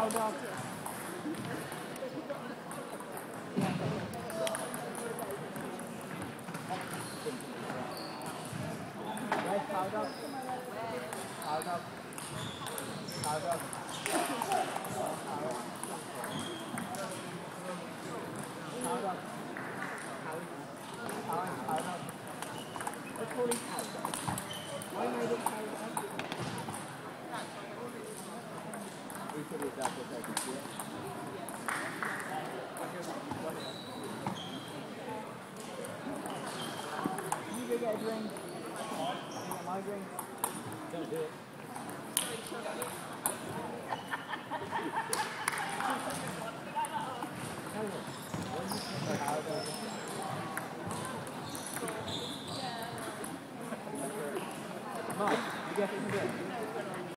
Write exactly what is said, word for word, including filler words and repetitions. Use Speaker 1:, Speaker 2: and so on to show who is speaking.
Speaker 1: powder. Where's powder? Powder. Powder. Powder. Powder. Powder. What's holding powder? Why am I doing powder? We should be that protected here. You go get a drink. Get my drink. Don't do it. Mom, you get it again.